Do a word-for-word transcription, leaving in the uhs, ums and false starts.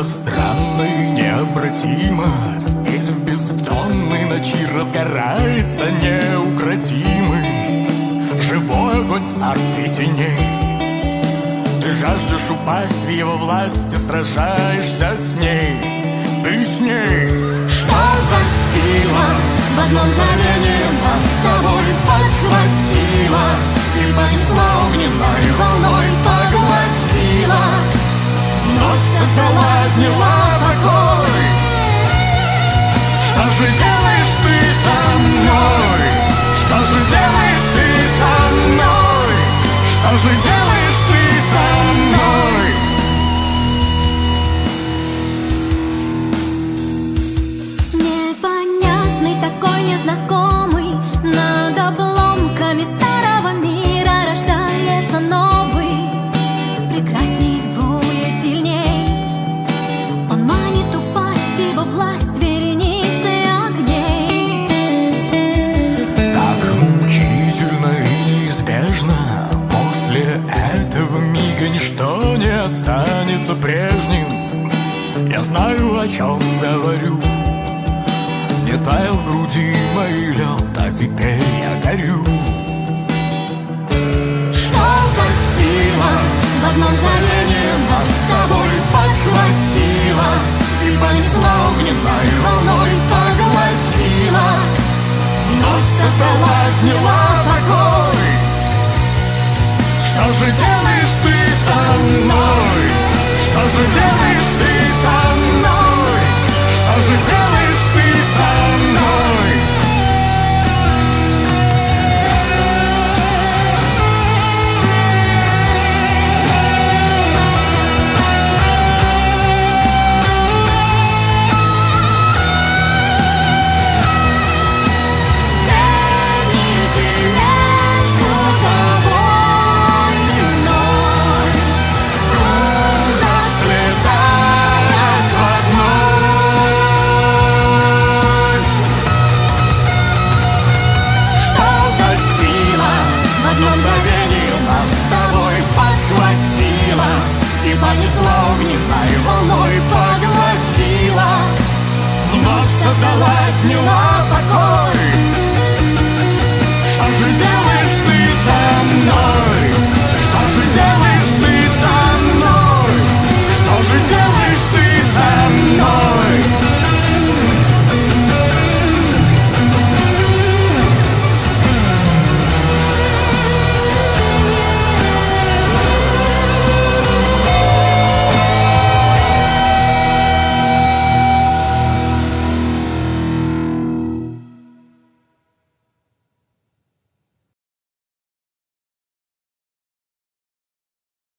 Что-то странное и необратимо здесь в бездонной ночи разгорается неукротимый живой огонь в царстве теней. Ты жаждешь упасть в его власти, сражаешься с ней, ты с ней. Что за сила в одно мгновение нас с тобой подхватила и понесла огненной волной, поглотила, вновь создала, отняла покой. Что же делаешь ты со мной? Что же делаешь ты со мной? Что же делаешь ты со мной? Непонятный такой, незнакомый, над обломками старого мира рождается новый, прекрасней вдвое сильней. Он манит упасть в его власть вереницы огней. Так мучительно и неизбежно после этого мига ничто не останется прежним. Я знаю, о чем говорю. Не таял в груди мой лед, а теперь я горю. Что за сила в одно мгновение нас с тобой подхватила и понесла огненной волной, поглотила, вновь создала, отняла покой. Что же делаешь ты со мной? Что же делаешь ты со мной? Что же делаешь ты со мной? Понесла огненной волной, поглотила, вновь создала, отняла